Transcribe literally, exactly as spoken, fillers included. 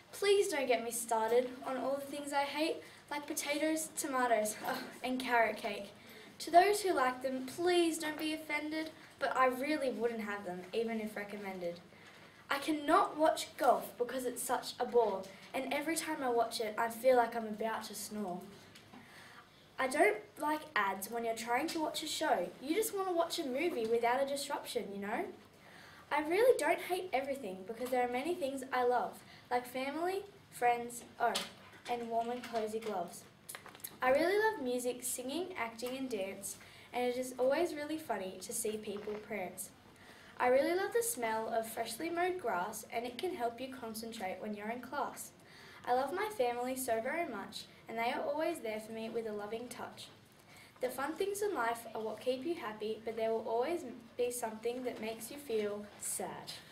Please don't get me started on all the things I hate, like potatoes, tomatoes, oh, and carrot cake. To those who like them, please don't be offended, but I really wouldn't have them, even if recommended. I cannot watch golf because it's such a bore, and every time I watch it, I feel like I'm about to snore. I don't like ads when you're trying to watch a show. You just want to watch a movie without a disruption, you know? I really don't hate everything because there are many things I love, like family, friends, oh, and warm and cozy gloves. I really love music, singing, acting and dance, and it is always really funny to see people prance. I really love the smell of freshly mowed grass, and it can help you concentrate when you're in class. I love my family so very much, and they are always there for me with a loving touch. The fun things in life are what keep you happy, but there will always be something that makes you feel sad.